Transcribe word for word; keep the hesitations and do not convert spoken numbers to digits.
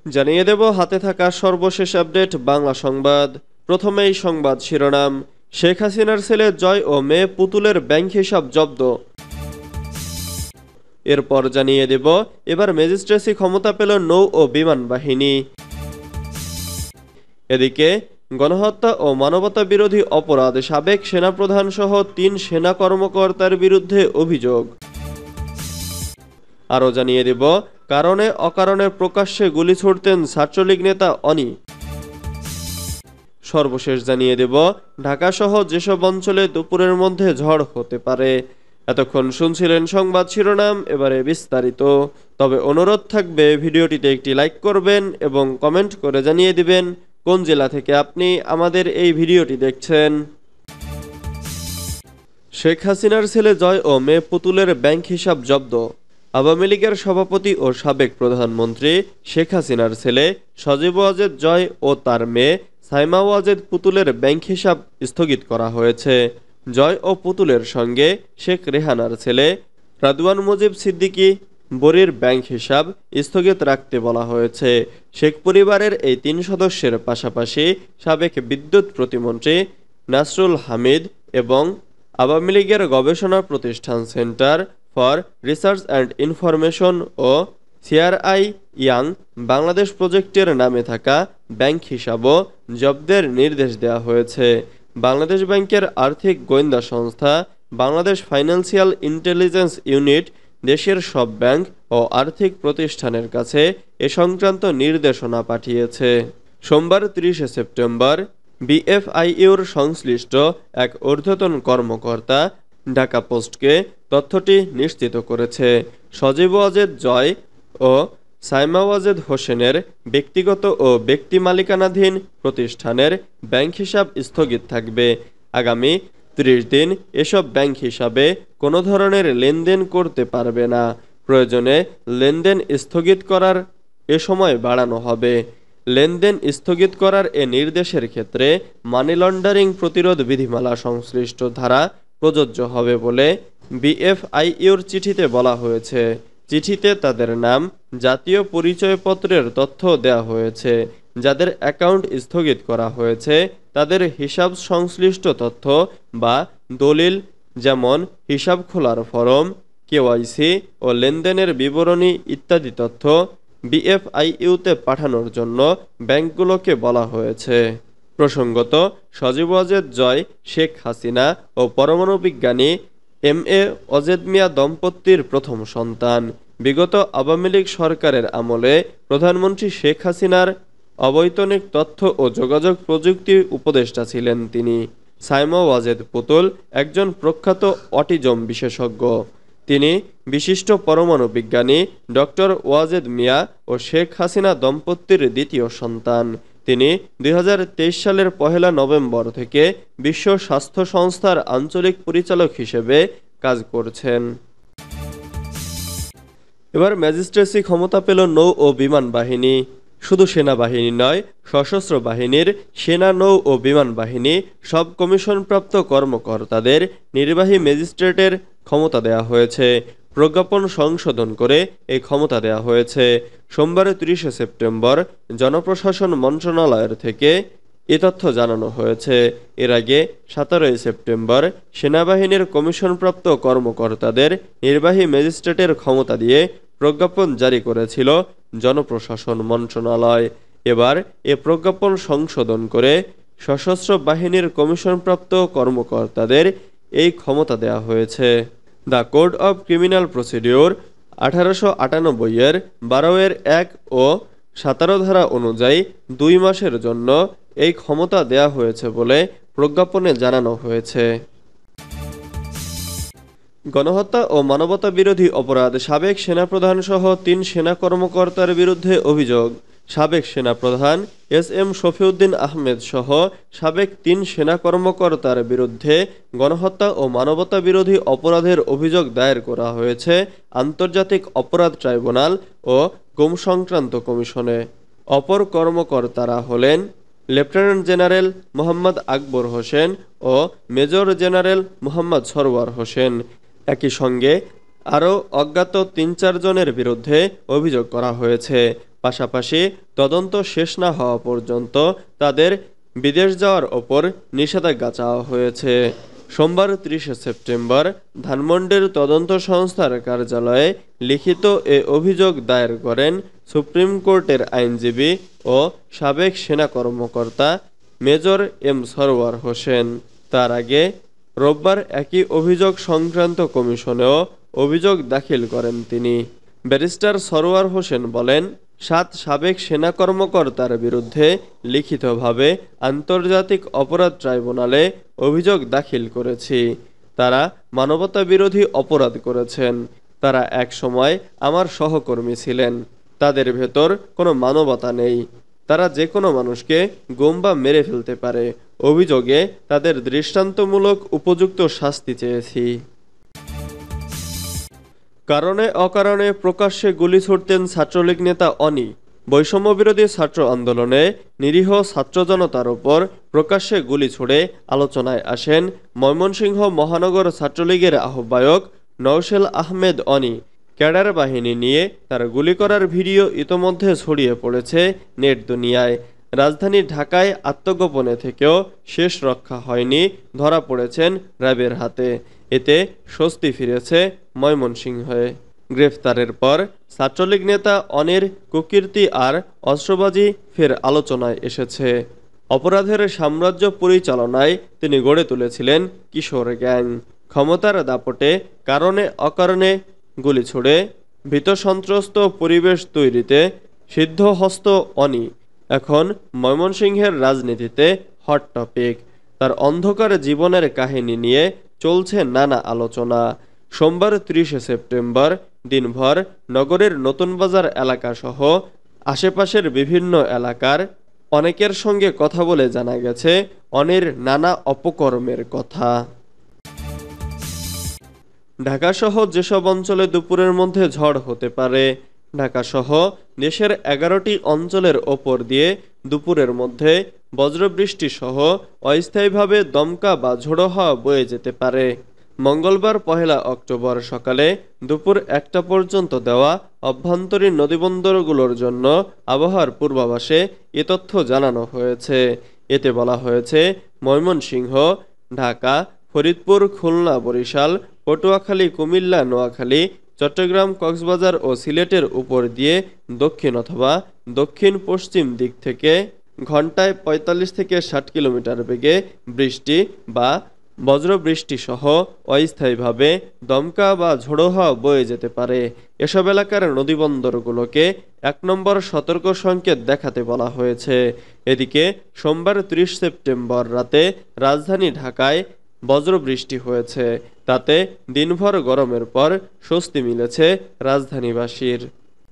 জানিয়ে দেব হাতে থাকা সর্বশেষ আপডেট বাংলা সংবাদ। প্রথমেই সংবাদ শিরোনাম। শেখ হাসিনার ছেলে জয় ও মেয়ে পুতুলের ব্যাংক হিসাব জব্দ। এরপর জানিয়ে দেব এবার ম্যাজিস্ট্রেসি ক্ষমতা পেল নৌ ও বিমান বাহিনী। এদিকে গণহত্যা ও মানবতা বিরোধী অপরাধ সাবেক সেনাপ্রধান সহ তিন সেনা কর্মকর্তার বিরুদ্ধে অভিযোগ। আরও জানিয়ে দেব কারণে অকারণে প্রকাশ্যে গুলি ছুড়তেন ছাত্রলীগ নেতা অনি। সর্বশেষ জানিয়ে দেব ঢাকাসহ যেসব অঞ্চলে দুপুরের মধ্যে ঝড় হতে পারে। এতক্ষণ শুনছিলেন সংবাদ শিরোনাম, এবারে বিস্তারিত। তবে অনুরোধ থাকবে ভিডিওটিতে একটি লাইক করবেন এবং কমেন্ট করে জানিয়ে দিবেন কোন জেলা থেকে আপনি আমাদের এই ভিডিওটি দেখছেন। শেখ হাসিনার ছেলে জয় ও মেয়ে পুতুলের ব্যাংক হিসাব জব্দ। আওয়ামী লীগের সভাপতি ও সাবেক প্রধানমন্ত্রী শেখ হাসিনার ছেলে সজীব ওয়াজেদ জয় ও তার মেয়ে সাইমা ওয়াজেদ পুতুলের ব্যাংক হিসাব স্থগিত করা হয়েছে। জয় ও পুতুলের সঙ্গে শেখ রেহানার ছেলে রাদওয়ান মুজিব সিদ্দিকী বরির ব্যাংক হিসাব স্থগিত রাখতে বলা হয়েছে। শেখ পরিবারের এই তিন সদস্যের পাশাপাশি সাবেক বিদ্যুৎ প্রতিমন্ত্রী নাসরুল হামিদ এবং আওয়ামী লীগের গবেষণা প্রতিষ্ঠান centre for research and information ও সিআরআই ইয়াং বাংলাদেশ প্রজেক্টের নামে থাকা ব্যাংক হিসাবও জব্দের নির্দেশ দেওয়া হয়েছে। বাংলাদেশ ব্যাংকের আর্থিক গোয়েন্দা সংস্থা বাংলাদেশ ফাইন্যান্সিয়াল ইন্টেলিজেন্স ইউনিট দেশের সব ব্যাংক ও আর্থিক প্রতিষ্ঠানের কাছে এ সংক্রান্ত নির্দেশনা পাঠিয়েছে। সোমবার ত্রিশে সেপ্টেম্বর বিএফআইইউর সংশ্লিষ্ট এক ঊর্ধ্বতন কর্মকর্তা ঢাকা পোস্টকে তথ্যটি নিশ্চিত করেছে। সজীব ওয়াজেদ জয় ও সাইমা ওয়াজেদ হোসেনের ব্যক্তিগত ও ব্যক্তি মালিকানাধীন প্রতিষ্ঠানের ব্যাংক হিসাব স্থগিত থাকবে। আগামী ত্রিশ দিন এসব ব্যাংক হিসাবে কোনো ধরনের লেনদেন করতে পারবে না। প্রয়োজনে লেনদেন স্থগিত করার এ সময় বাড়ানো হবে। লেনদেন স্থগিত করার এ নির্দেশের ক্ষেত্রে মানি লন্ডারিং প্রতিরোধ বিধিমালা সংশ্লিষ্ট ধারা প্রযোজ্য হবে বলে বিএফআইইউর চিঠিতে বলা হয়েছে। চিঠিতে তাদের নাম, জাতীয় পরিচয়পত্রের তথ্য দেওয়া হয়েছে। যাদের অ্যাকাউন্ট স্থগিত করা হয়েছে তাদের হিসাব সংশ্লিষ্ট তথ্য বা দলিল, যেমন হিসাব খোলার ফরম, কেওয়াইসি ও লেনদেনের বিবরণী ইত্যাদি তথ্য বিএফআইইউতে পাঠানোর জন্য ব্যাংকগুলোকে বলা হয়েছে। প্রসঙ্গত, সজীব ওয়াজেদ জয় শেখ হাসিনা ও পরমাণু বিজ্ঞানী এম এ ওয়াজেদ মিয়া দম্পতির প্রথম সন্তান। বিগত আওয়ামী লীগ সরকারের আমলে প্রধানমন্ত্রী শেখ হাসিনার অবৈতনিক তথ্য ও যোগাযোগ প্রযুক্তি উপদেষ্টা ছিলেন তিনি। সাইমা ওয়াজেদ পুতুল একজন প্রখ্যাত অটিজম বিশেষজ্ঞ। তিনি বিশিষ্ট পরমাণু বিজ্ঞানী ডক্টর ওয়াজেদ মিয়া ও শেখ হাসিনা দম্পতির দ্বিতীয় সন্তান। তিনি দুই হাজার তেইশ সালের পহেলা নভেম্বর থেকে বিশ্ব স্বাস্থ্য সংস্থার আঞ্চলিক পরিচালক হিসেবে কাজ করছেন। এবার ম্যাজিস্ট্রেসি ক্ষমতা পেল নৌ ও বিমান বাহিনী। শুধু সেনাবাহিনী নয়, সশস্ত্র বাহিনীর সেনা, নৌ ও বিমান বাহিনী সব কমিশনপ্রাপ্ত কর্মকর্তাদের নির্বাহী ম্যাজিস্ট্রেটের ক্ষমতা দেওয়া হয়েছে। প্রজ্ঞাপন সংশোধন করে এই ক্ষমতা দেওয়া হয়েছে। সোমবার ত্রিশে সেপ্টেম্বর জনপ্রশাসন মন্ত্রণালয়ের থেকে এ তথ্য জানানো হয়েছে। এর আগে সতেরোই সেপ্টেম্বর সেনাবাহিনীর কমিশনপ্রাপ্ত কর্মকর্তাদের নির্বাহী ম্যাজিস্ট্রেটের ক্ষমতা দিয়ে প্রজ্ঞাপন জারি করেছিল জনপ্রশাসন মন্ত্রণালয়। এবার এ প্রজ্ঞাপন সংশোধন করে সশস্ত্র বাহিনীর কমিশনপ্রাপ্ত কর্মকর্তাদের এই ক্ষমতা দেওয়া হয়েছে। The code of criminal procedure আঠারোশো আটানব্বই এর বারো এর এক ও সতেরো ধারা অনুযায়ী দুই মাসের জন্য এই ক্ষমতা দেওয়া হয়েছে বলে প্রজ্ঞাপনে জানানো হয়েছে। গণহত্যা ও মানবতা বিরোধী অপরাধ সাবেক সেনাপ্রধান সহ তিন সেনা কর্মকর্তার বিরুদ্ধে অভিযোগ। সাবেক সেনাপ্রধান এস এম শফিউদ্দিন আহমেদ সহ সাবেক তিন সেনা কর্মকর্তার বিরুদ্ধে গণহত্যা ও মানবতা বিরোধী অপরাধের অভিযোগ দায়ের করা হয়েছে আন্তর্জাতিক অপরাধ ট্রাইব্যুনাল ও গুম সংক্রান্ত কমিশনে। অপর কর্মকর্তারা হলেন লেফটেন্যান্ট জেনারেল মোহাম্মদ আকবর হোসেন ও মেজর জেনারেল মোহাম্মদ সরওয়ার হোসেন। একই সঙ্গে আরও অজ্ঞাত তিন চারজনের বিরুদ্ধে অভিযোগ করা হয়েছে। পাশাপাশি তদন্ত শেষ না হওয়া পর্যন্ত তাদের বিদেশ যাওয়ার ওপর নিষেধাজ্ঞা চাওয়া হয়েছে। সোমবার ত্রিশে সেপ্টেম্বর ধানমন্ডির তদন্ত সংস্থার কার্যালয়ে লিখিত এ অভিযোগ দায়ের করেন সুপ্রিম কোর্টের আইনজীবী ও সাবেক সেনা কর্মকর্তা মেজর এম সরওয়ার হোসেন। তার আগে রোববার একই অভিযোগ সংক্রান্ত কমিশনেও অভিযোগ দাখিল করেন তিনি। ব্যারিস্টার সরওয়ার হোসেন বলেন, সাত সাবেক সেনা কর্মকর্তার বিরুদ্ধে লিখিতভাবে আন্তর্জাতিক অপরাধ ট্রাইব্যুনালে অভিযোগ দাখিল করেছি। তারা মানবতাবিরোধী অপরাধ করেছেন। তারা এক সময় আমার সহকর্মী ছিলেন। তাদের ভেতর কোনো মানবতা নেই। তারা যে কোনো মানুষকে গুম বা মেরে ফেলতে পারে। অভিযোগে তাদের দৃষ্টান্তমূলক উপযুক্ত শাস্তি চেয়েছি। কারণে অকারণে প্রকাশ্যে গুলি ছুড়তেন ছাত্রলীগ নেতা অনি। বৈষম্যবিরোধী ছাত্র আন্দোলনে নিরীহ ছাত্র জনতার ওপর প্রকাশ্যে গুলি ছুড়ে আলোচনায় আসেন ময়মনসিংহ মহানগর ছাত্রলীগের আহ্বায়ক নওশেল আহমেদ অনি। ক্যাডার বাহিনী নিয়ে তার গুলি করার ভিডিও ইতোমধ্যে ছড়িয়ে পড়েছে নেট দুনিয়ায়। রাজধানী ঢাকায় আত্মগোপনে থেকেও শেষ রক্ষা হয়নি, ধরা পড়েছেন র্যাবের হাতে। এতে স্বস্তি ফিরেছে ময়মনসিংহে। গ্রেফতারের পর ছাত্রলীগ নেতা অনির কুকীর্তি আর অস্ত্রবাজি ফের আলোচনায় এসেছে। অপরাধের সাম্রাজ্য পরিচালনায় তিনি গড়ে তুলেছিলেন কিশোর গ্যাং। ক্ষমতার দাপটে কারণে অকারণে গুলি ছুড়ে ভীতসন্ত্রস্ত পরিবেশ তৈরিতে সিদ্ধহস্ত অনি এখন ময়মনসিংহের রাজনীতিতে হট টপিক। তার অন্ধকার জীবনের কাহিনী নিয়ে চলছে নানা আলোচনা। সোমবার ত্রিশে সেপ্টেম্বর দিনভর নগরের নতুন বাজার এলাকাসহ আশেপাশের বিভিন্ন এলাকার অনেকের সঙ্গে কথা বলে জানা গেছে অনির নানা অপকর্মের কথা। ঢাকাসহ যেসব অঞ্চলে দুপুরের মধ্যে ঝড় হতে পারে। ঢাকাসহ দেশের এগারোটি অঞ্চলের ওপর দিয়ে দুপুরের মধ্যে বজ্রবৃষ্টি সহ অস্থায়ীভাবে দমকা বা ঝোড়ো হাওয়া বয়ে যেতে পারে। মঙ্গলবার পহেলা অক্টোবর সকালে দুপুর একটা পর্যন্ত দেওয়া অভ্যন্তরীণ নদীবন্দরগুলোর জন্য আবহাওয়ার পূর্বাভাসে এ তথ্য জানানো হয়েছে। এতে বলা হয়েছে, ময়মনসিংহ, ঢাকা, ফরিদপুর, খুলনা, বরিশাল, পটুয়াখালী, কুমিল্লা, নোয়াখালী, চট্টগ্রাম, কক্সবাজার ও সিলেটের উপর দিয়ে দক্ষিণ অথবা দক্ষিণ পশ্চিম দিক থেকে ঘন্টায় পঁয়তাল্লিশ থেকে ষাট কিলোমিটার বেগে বৃষ্টি বা বজ্রবৃষ্টি সহ অস্থায়ীভাবে দমকা বা ঝোড়ো হাওয়া বয়ে যেতে পারে। এসব এলাকার নদীবন্দরগুলোকে এক নম্বর সতর্ক সংকেত দেখাতে বলা হয়েছে। এদিকে সোমবার ত্রিশ সেপ্টেম্বর রাতে রাজধানী ঢাকায় বজ্রবৃষ্টি হয়েছে। তাতে দিনভর গরমের পর স্বস্তি মিলেছে রাজধানীবাসীর।